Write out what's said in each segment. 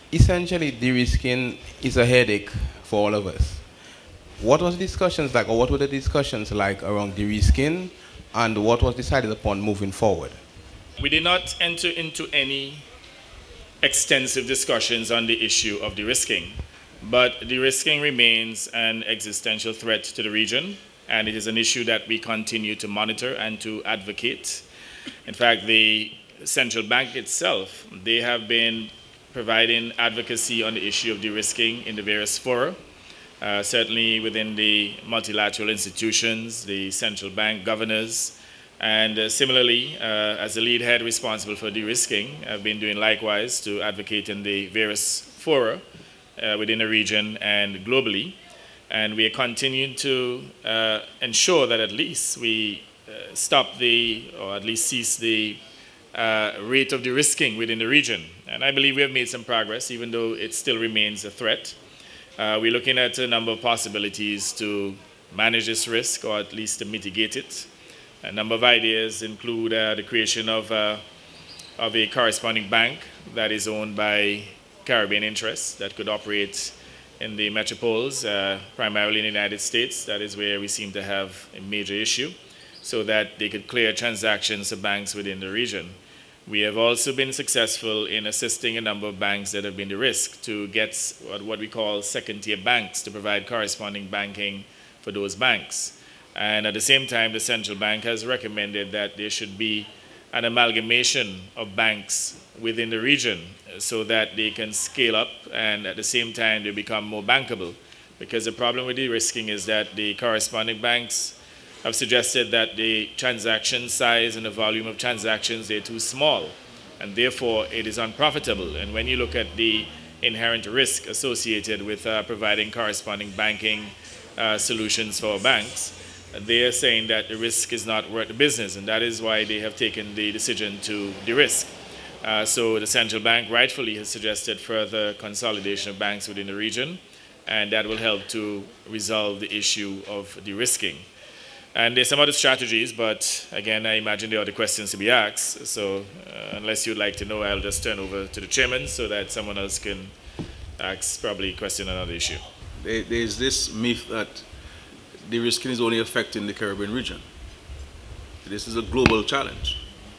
essentially de-risking is a headache for all of us. What was the discussions like, or what were the discussions like around de-risking, and what was decided upon moving forward? We did not enter into any extensive discussions on the issue of de-risking, but de-risking remains an existential threat to the region, and it is an issue that we continue to monitor and to advocate. In fact, the central bank itself, they have been providing advocacy on the issue of de-risking in the various fora, certainly within the multilateral institutions, the central bank governors, and similarly, as the lead head responsible for de-risking, I've been doing likewise to advocate in the various fora within the region and globally. And we are continuing to ensure that at least we stop or at least cease the rate of de-risking within the region. And I believe we have made some progress, even though it still remains a threat. We're looking at a number of possibilities to manage this risk, or at least to mitigate it. A number of ideas include the creation of a corresponding bank that is owned by Caribbean interests that could operate in the metropoles, primarily in the United States. That is where we seem to have a major issue, so that they could clear transactions of banks within the region. We have also been successful in assisting a number of banks that have been de-risked to get what we call second-tier banks to provide corresponding banking for those banks. And at the same time, the central bank has recommended that there should be an amalgamation of banks within the region so that they can scale up and at the same time they become more bankable. Because the problem with de-risking is that the corresponding banks have suggested that the transaction size and the volume of transactions, they're too small, and therefore it is unprofitable. And when you look at the inherent risk associated with providing corresponding banking solutions for banks, they are saying that the risk is not worth the business, and that is why they have taken the decision to de-risk. So the central bank rightfully has suggested further consolidation of banks within the region, and that will help to resolve the issue of de-risking. And there's some other strategies, but again, I imagine there are other questions to be asked. So unless you'd like to know, I'll just turn over to the chairman so that someone else can ask probably a question on another issue. There's this myth that de-risking is only affecting the Caribbean region. This is a global challenge.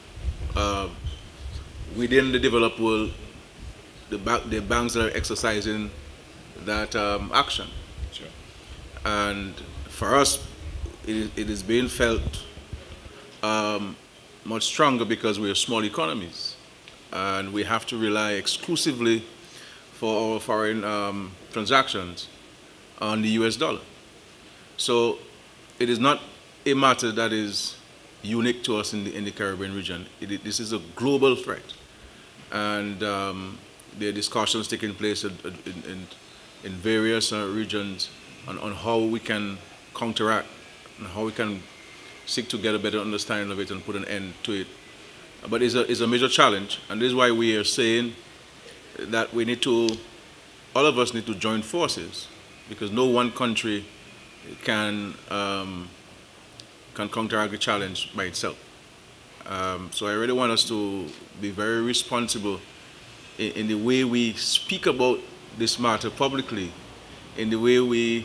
Within the developed world, the banks are exercising that action. Sure. And for us, it is being felt much stronger because we are small economies, and we have to rely exclusively for our foreign transactions on the US dollar. So it is not a matter that is unique to us in the Caribbean region. This is a global threat, and there are discussions taking place in various regions on how we can counteract and how we can seek to get a better understanding of it and put an end to it. But it's a major challenge, and this is why we are saying that we need to, all of us need to join forces, because no one country can counteract the challenge by itself. So I really want us to be very responsible in the way we speak about this matter publicly, in the way we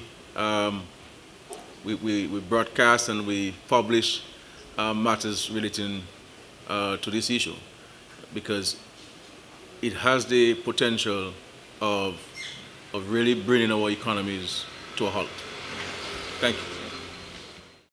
broadcast and we publish matters relating to this issue, because it has the potential of really bringing our economies to a halt. Thank you.